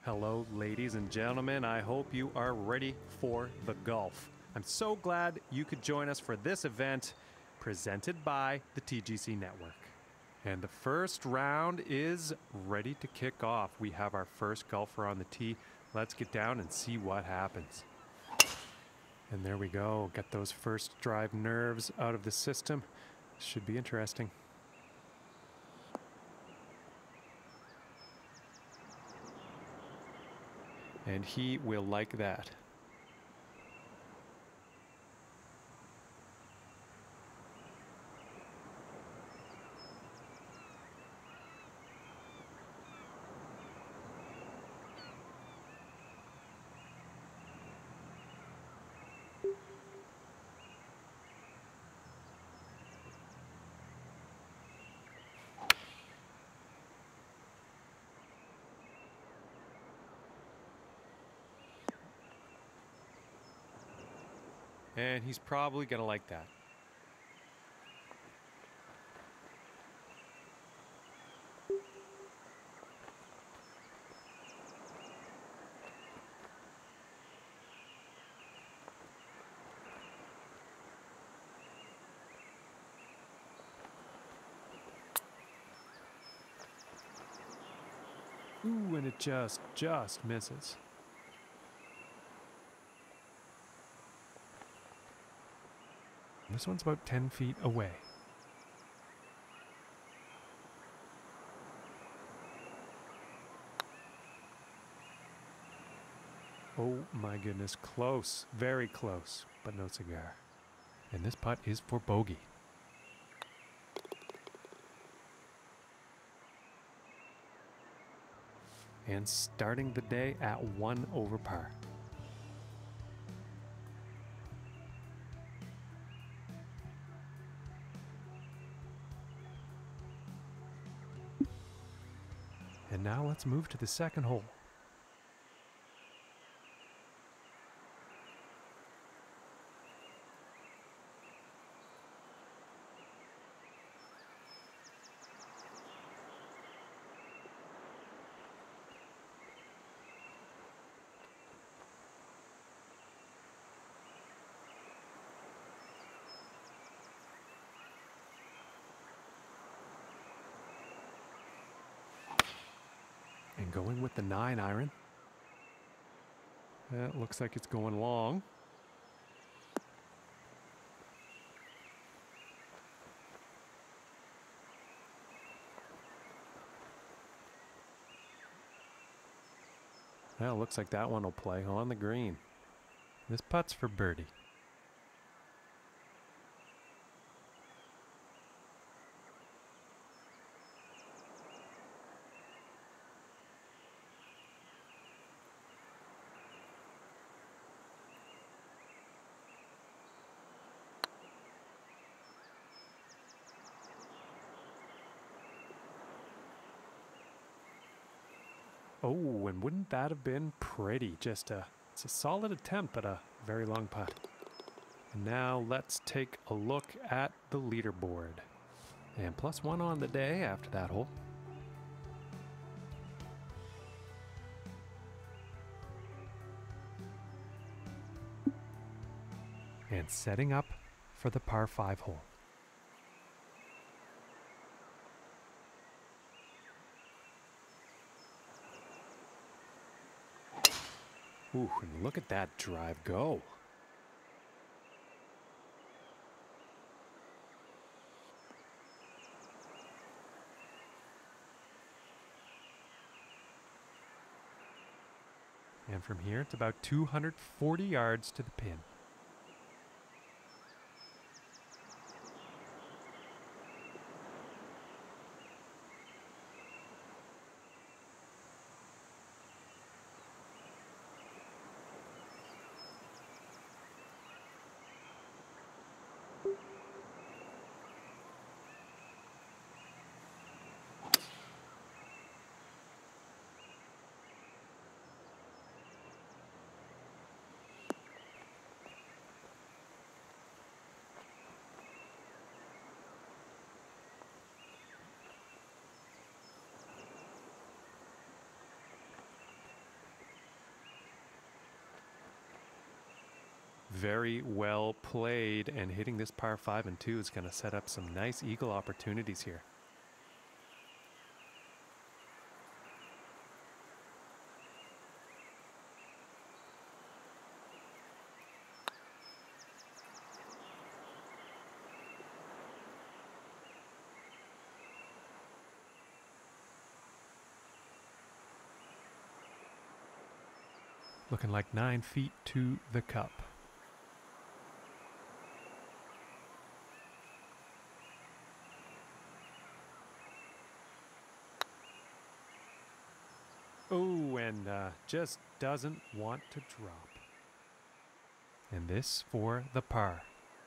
Hello, ladies and gentlemen. I hope you are ready for the golf. I'm so glad you could join us for this event presented by the TGC Network. And the first round is ready to kick off. We have our first golfer on the tee. Let's get down and see what happens. And there we go. Get those first drive nerves out of the system. Should be interesting. And he will like that. And he's probably going to like that. Ooh, and it just misses. This one's about 10 feet away. Oh my goodness, close, very close, but no cigar. And this putt is for bogey. And starting the day at 1 over par. And now let's move to the second hole. And going with the 9 iron. That looks like it's going long. Well, looks like that one will play on the green. This putt's for birdie. Oh, and wouldn't that have been pretty? It's a solid attempt, but a very long putt. And now let's take a look at the leaderboard. And +1 on the day after that hole. And setting up for the par 5 hole. Ooh, and look at that drive go. And from here, it's about 240 yards to the pin. Very well played, and hitting this par 5 and 2 is going to set up some nice eagle opportunities here. Looking like 9 feet to the cup. Oh, and just doesn't want to drop. And this for the par.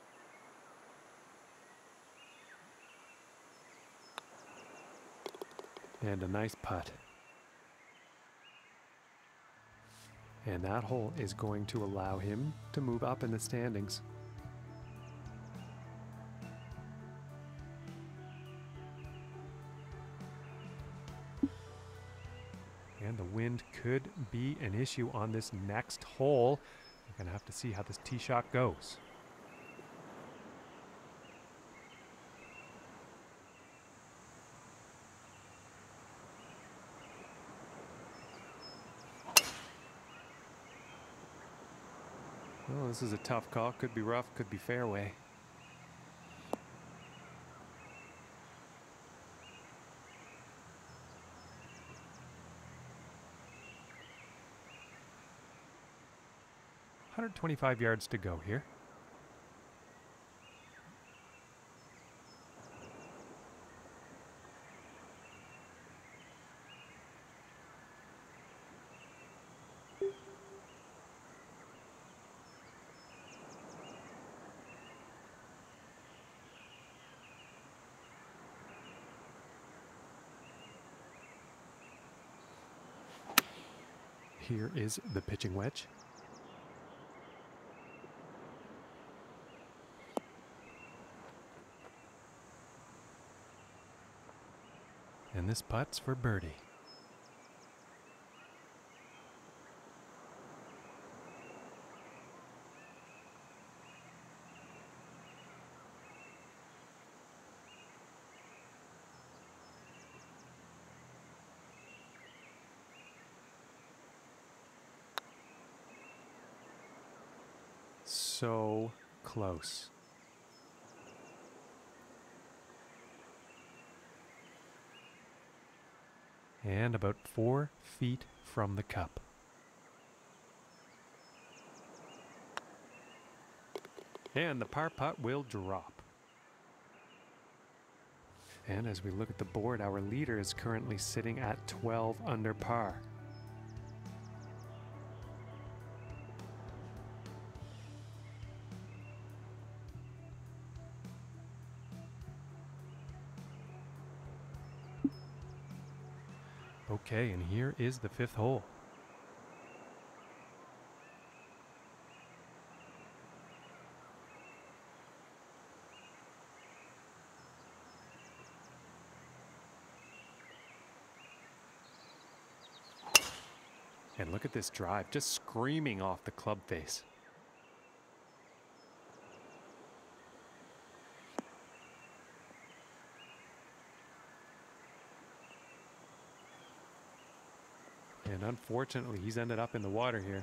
And a nice putt. And that hole is going to allow him to move up in the standings. And the wind could be an issue on this next hole. We're going to have to see how this tee shot goes. Well, this is a tough call. Could be rough, could be fairway. $125 yards to go here. Here is the pitching wedge. And this putt's for birdie. So close. And about 4 feet from the cup. And the par putt will drop. And as we look at the board, our leader is currently sitting at 12 under par. Okay, and here is the 5th hole. And look at this drive, just screaming off the club face. And unfortunately, he's ended up in the water here.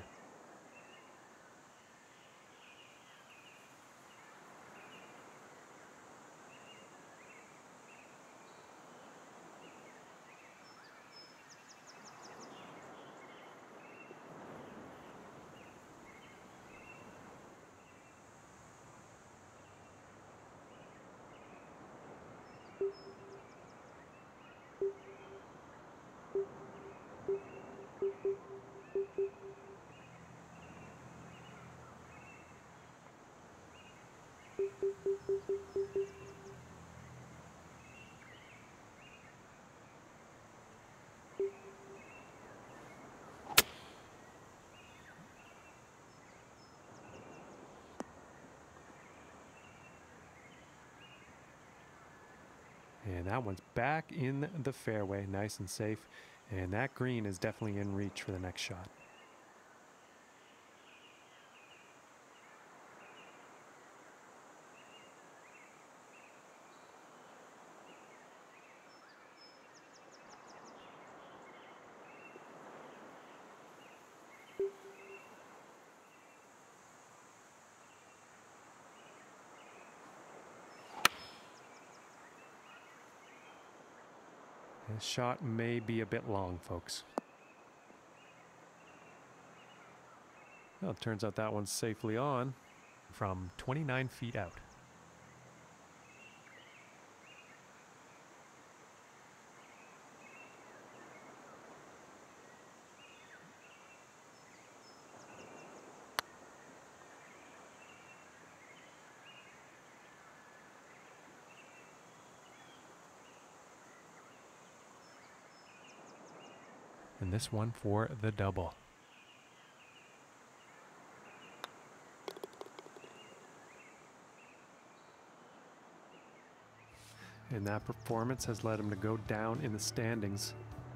And that one's back in the fairway, nice and safe. And that green is definitely in reach for the next shot. This shot may be a bit long, folks. Well, it turns out that one's safely on from 29 feet out. And this one for the double. And that performance has led him to go down in the standings.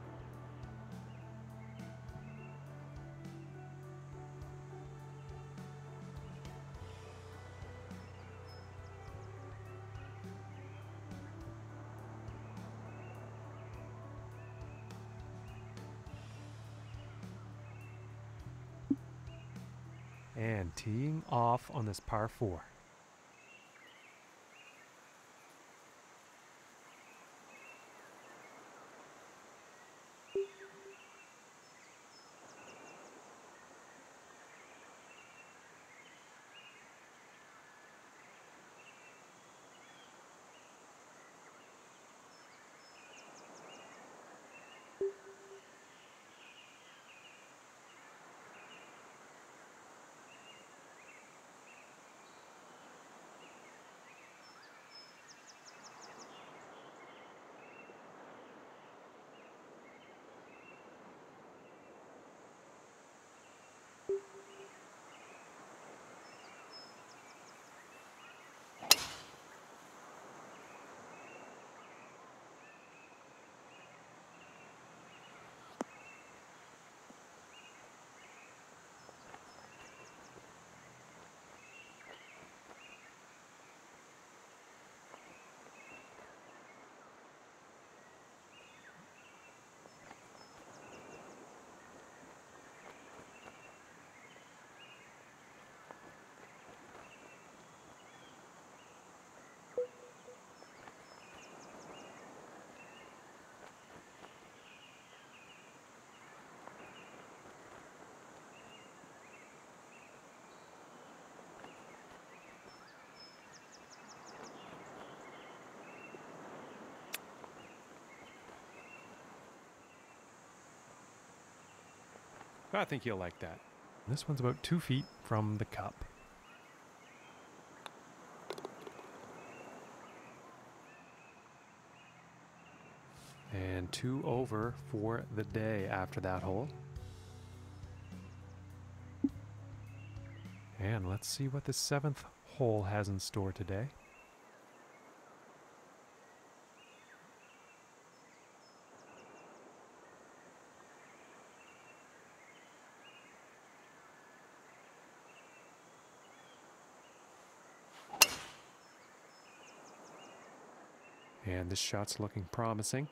And teeing off on this par 4. I think you'll like that. This one's about 2 feet from the cup. And 2 over for the day after that hole. And let's see what the 7th hole has in store today. And this shot's looking promising.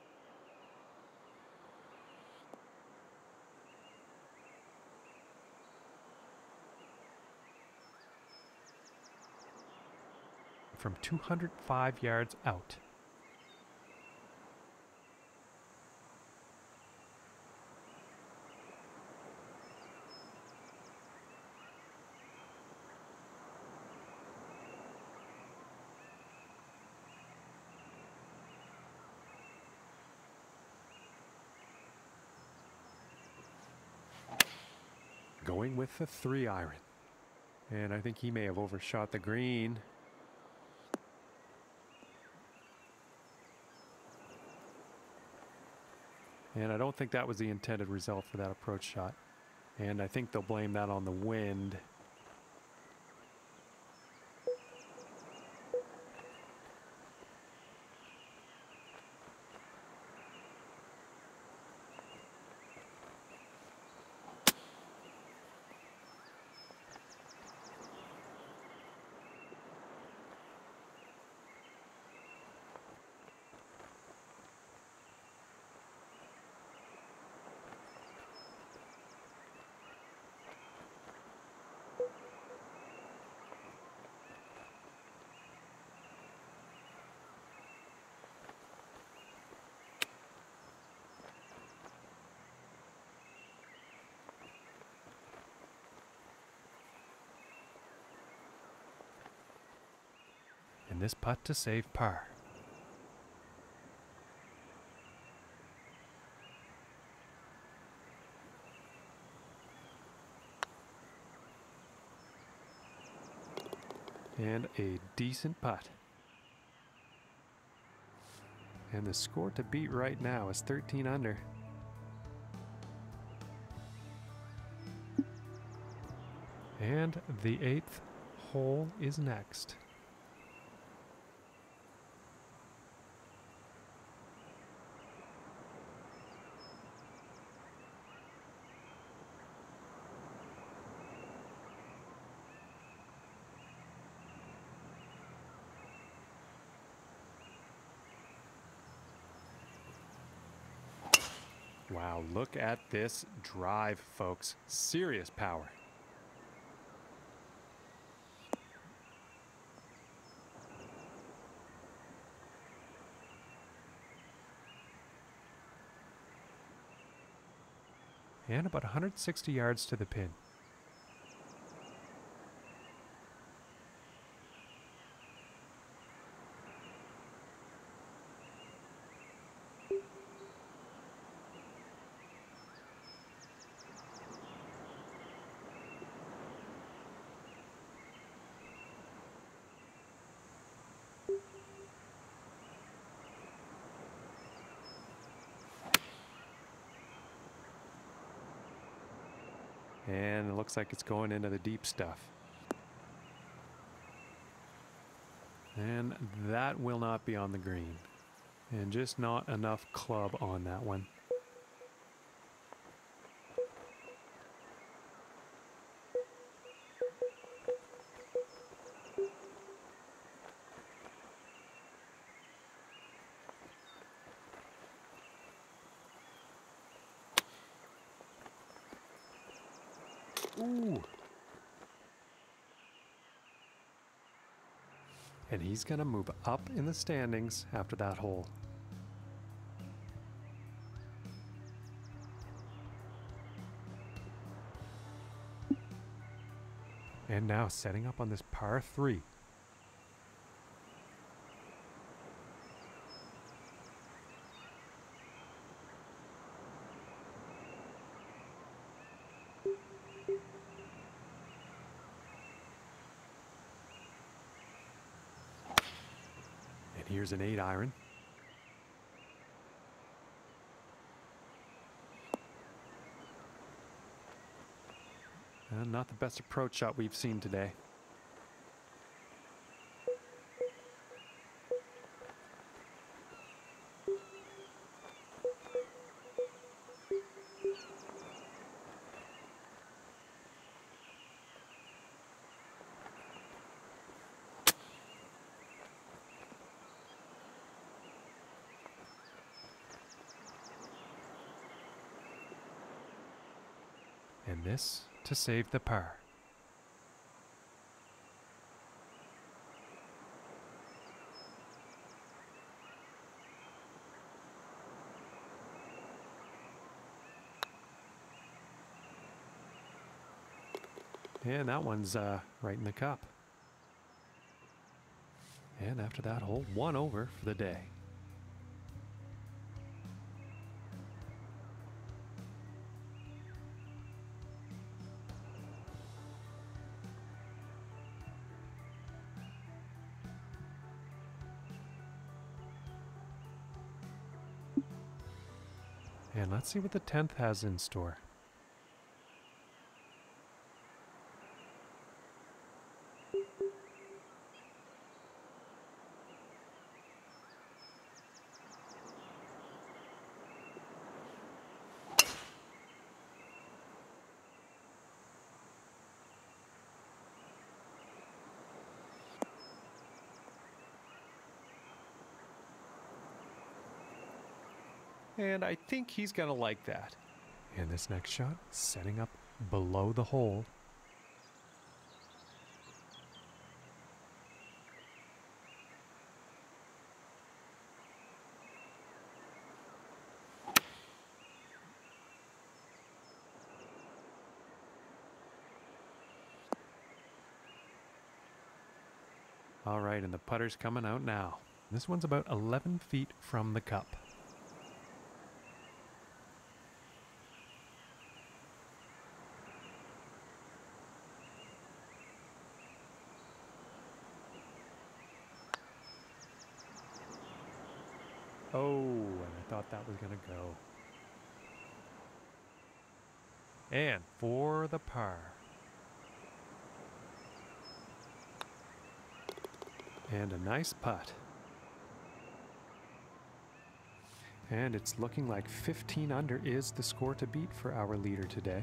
From 205 yards out. Going with the 3-iron. And I think he may have overshot the green. And I don't think that was the intended result for that approach shot. And I think they'll blame that on the wind. And this putt to save par. And a decent putt. And the score to beat right now is 13 under. And the 8th hole is next. Wow, look at this drive, folks. Serious power. And about 160 yards to the pin. And it looks like it's going into the deep stuff. And that will not be on the green. And just not enough club on that one. Ooh. And he's going to move up in the standings after that hole. And now setting up on this par 3. Here's an 8 iron. And not the best approach shot we've seen today. And this to save the par. And that one's right in the cup. And after that hole, 1 over for the day. And let's see what the 10th has in store. And I think he's going to like that. And this next shot, setting up below the hole. All right, and the putter's coming out now. This one's about 11 feet from the cup. Oh, and I thought that was going to go. And for the par. And a nice putt. And it's looking like 15 under is the score to beat for our leader today.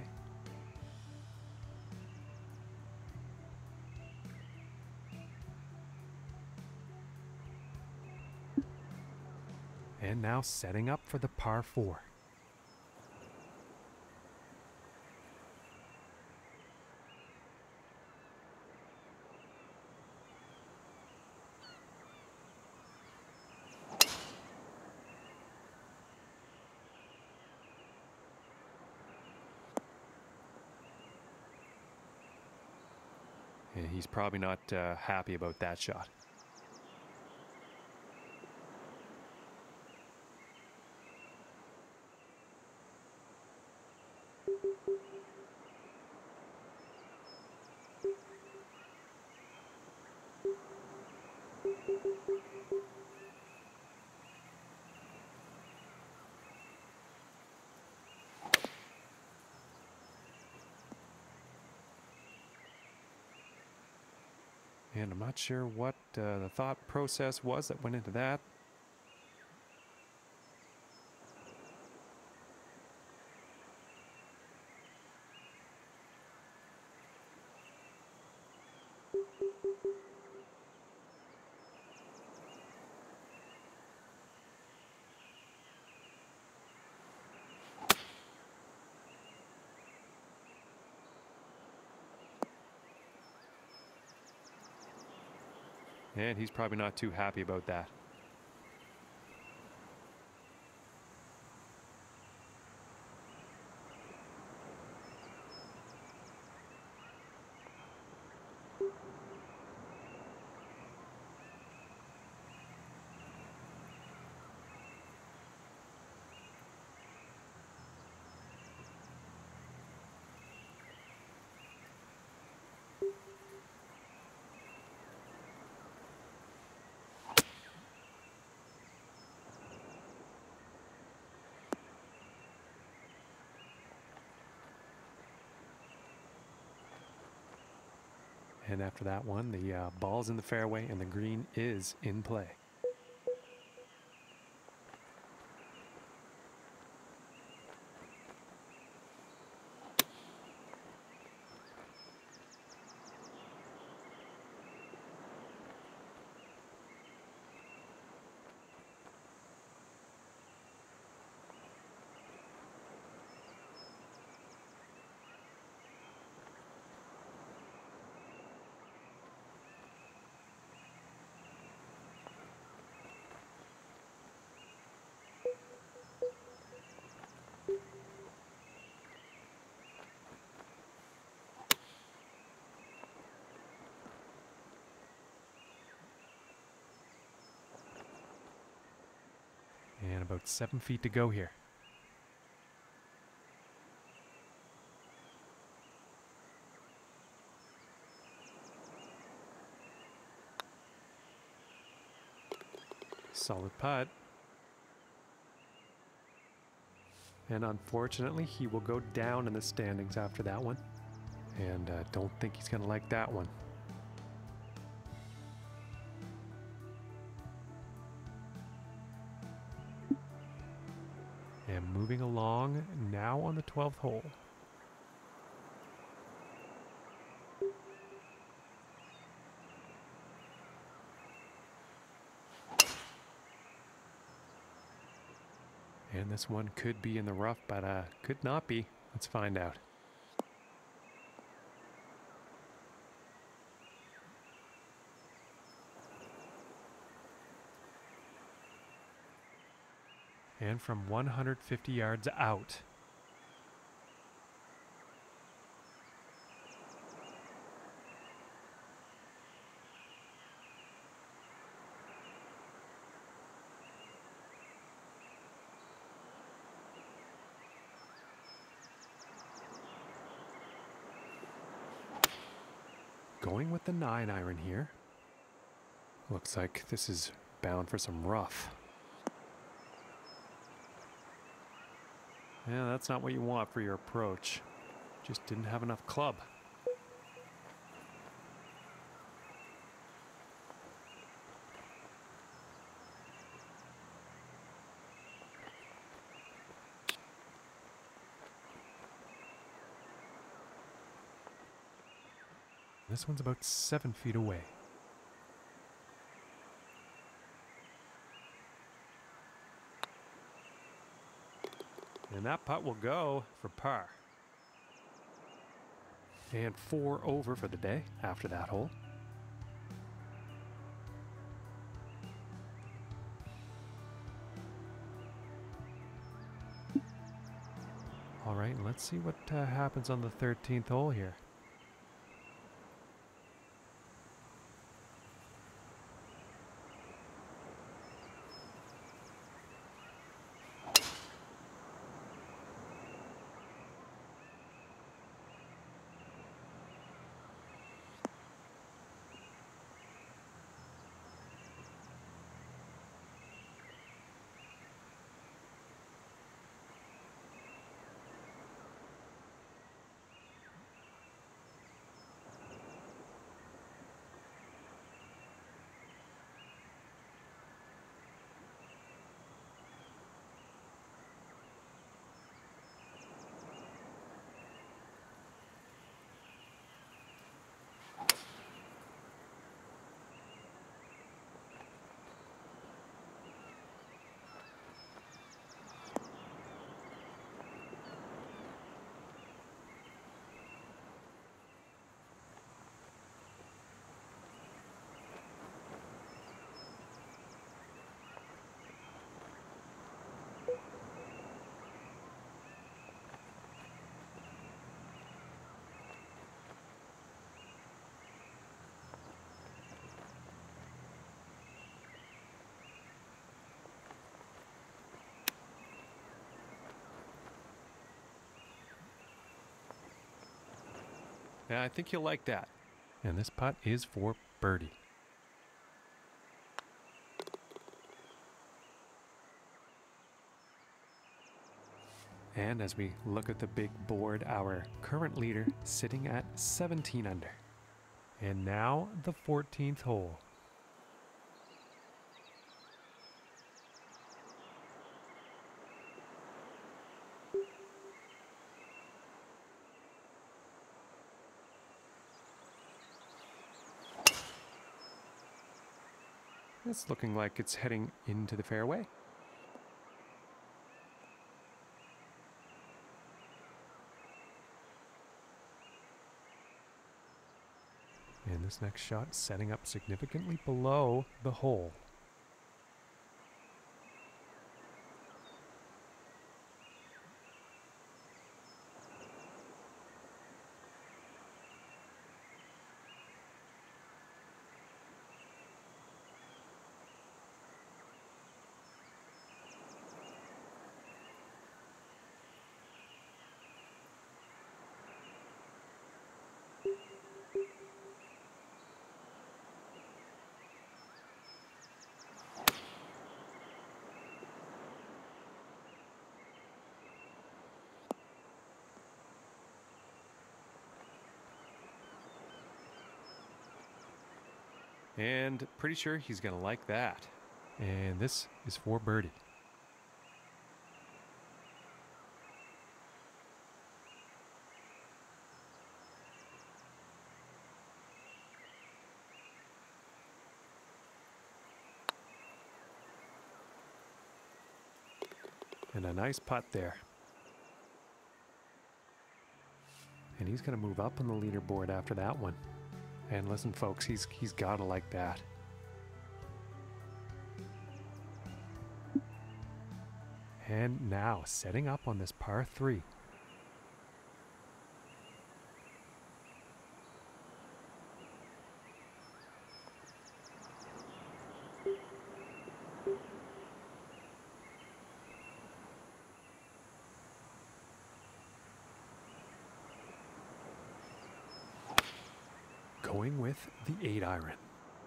And now setting up for the par 4. And he's probably not happy about that shot. And I'm not sure what the thought process was that went into that. And he's probably not too happy about that. And after that one, the ball's in the fairway and the green is in play. And about 7 feet to go here. Solid putt. And unfortunately, he will go down in the standings after that one. And don't think he's going to like that one. And moving along, now on the 12th hole. And this one could be in the rough, but could not be. Let's find out. And from 150 yards out. going with the 9-iron here. Looks like this is bound for some rough. Yeah, that's not what you want for your approach. Just didn't have enough club. This one's about 7 feet away. And that putt will go for par. And 4 over for the day after that hole. All right, let's see what happens on the 13th hole here. Yeah, I think you'll like that. And this putt is for birdie. And as we look at the big board, our current leader sitting at 17 under. And now the 14th hole. It's looking like it's heading into the fairway. And this next shot setting up significantly below the hole. And pretty sure he's going to like that. And this is for birdie. And a nice putt there. And he's going to move up on the leaderboard after that one. And listen, folks, he's got to like that. And now setting up on this par 3. Going with the 8 iron.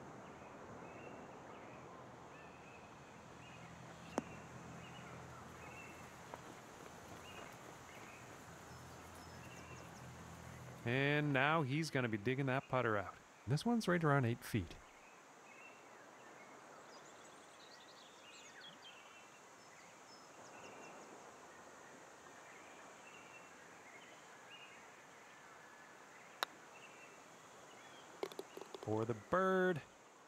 And now he's going to be digging that putter out. This one's right around 8 feet. For the bird.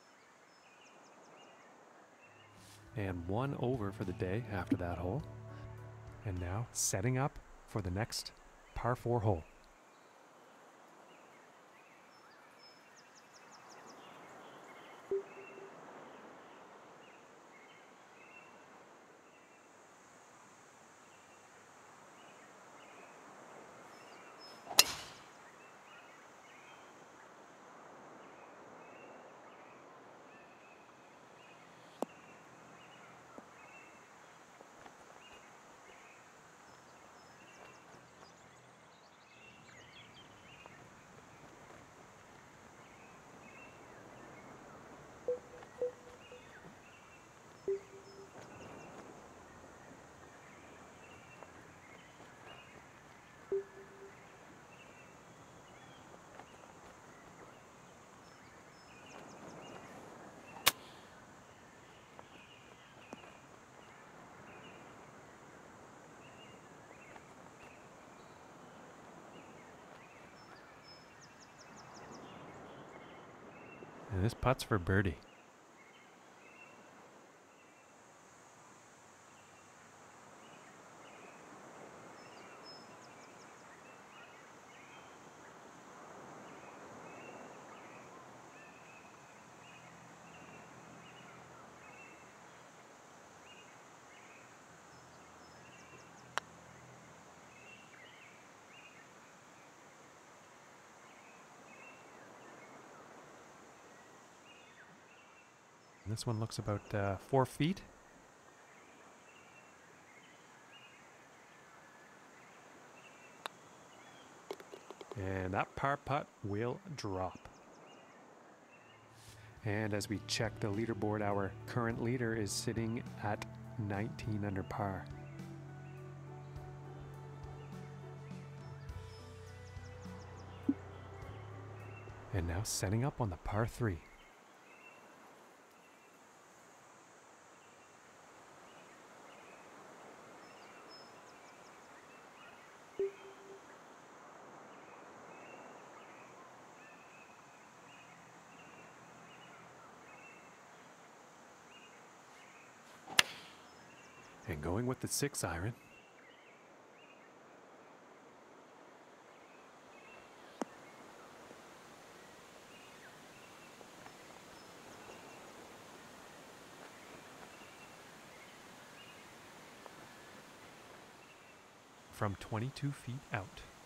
And 1 over for the day after that hole. And now setting up for the next par 4 hole. And this putt's for birdie. This one looks about 4 feet. And that par putt will drop. And as we check the leaderboard, our current leader is sitting at 19 under par. And now setting up on the par 3. And going with the 6 iron. From 22 feet out.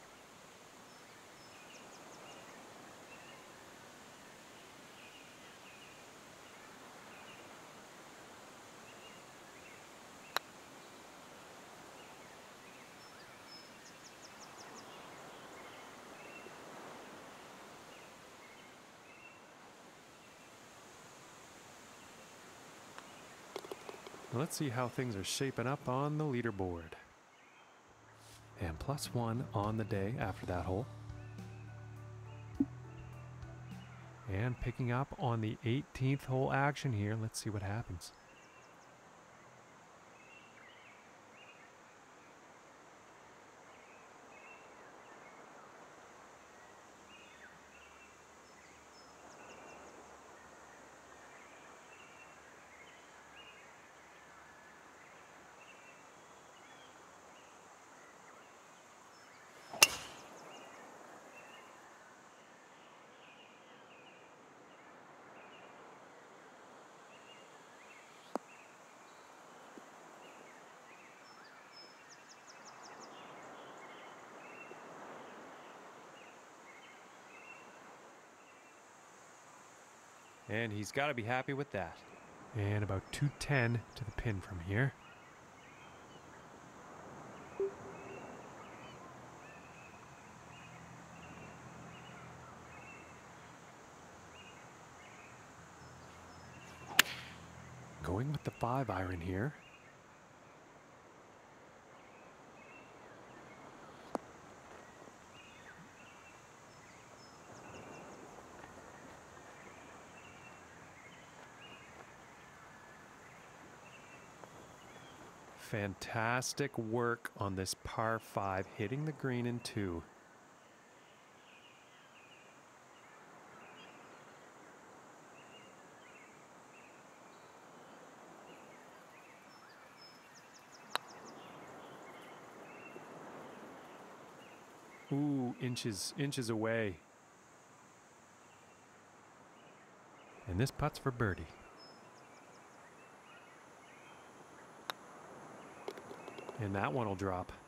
Let's see how things are shaping up on the leaderboard. And +1 on the day after that hole. And picking up on the 18th hole action here. Let's see what happens. And he's got to be happy with that. And about 210 to the pin from here. Going with the 5-iron here. Fantastic work on this par 5, hitting the green in 2. Ooh, inches away. And this putt's for birdie. And that one will drop.